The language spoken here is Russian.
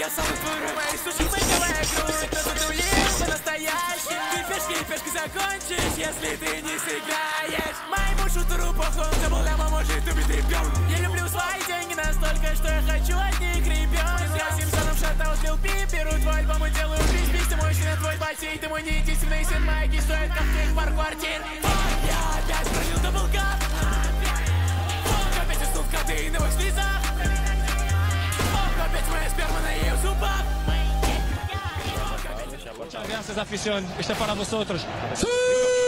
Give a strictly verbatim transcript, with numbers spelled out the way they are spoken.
я сам твой мои суши выковая грудь, но затулил по-настоящему. Кипишь, кипишь, закончишь, если ты не сыграешь. Моему шутеру поход, забыл, ляма может убить ребенка. Я люблю свои деньги настолько, что я хочу от них ребенка. Я Симпсонов шатаут, Лил Пип, беру твой альбом и делаю бис, бис, ты мой сын, твой батей, ты мой не единственный сын, майки стоит как трех пар квартир. Я опять пролил даблкап, опять уснул в кадеиновых слезах, опять моя сперма на ее зубах. Muchas gracias, afición. Este es para vosotros. ¡Sí!